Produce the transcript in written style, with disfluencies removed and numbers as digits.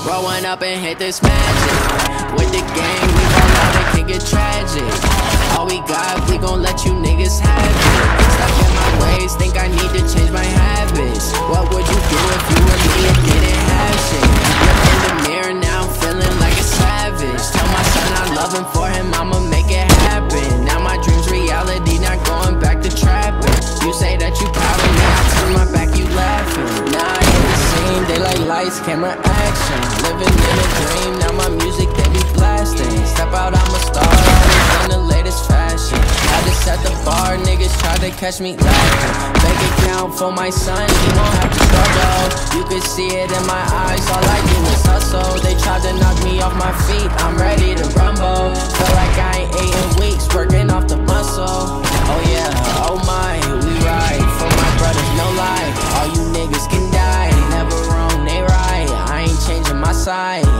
Growing up and hit this magic. With the gang, we gon' know it can get tragic. All we got, we gon' let you niggas have it. Stuck in my ways, think I need to change my habits. What would you do if you were me and didn't have shit? Look in the mirror now, I'm feeling like a savage. Tell my son I love him, for him I'ma make it happen. Now my dream's reality, not going back to trapping. You say that you proud of me, I turn my back, you laughing. Now I hit the scene, they like lights, camera, action. Living in a dream, now my music they be blasting. Step out, I'm a star, always in the latest fashion. I just set the bar, niggas try to catch me lacking. Bank account for my son, he won't have to struggle. You could see it in my eyes, all I do is hustle. They tried to knock me off my feet, I'm ready to rumble. Feel like I ain't ate in weeks, working off the muscle. Oh yeah, oh my, we ride for my brothers, no lie. All you niggas can die, never wrong, they right. I ain't changing my side.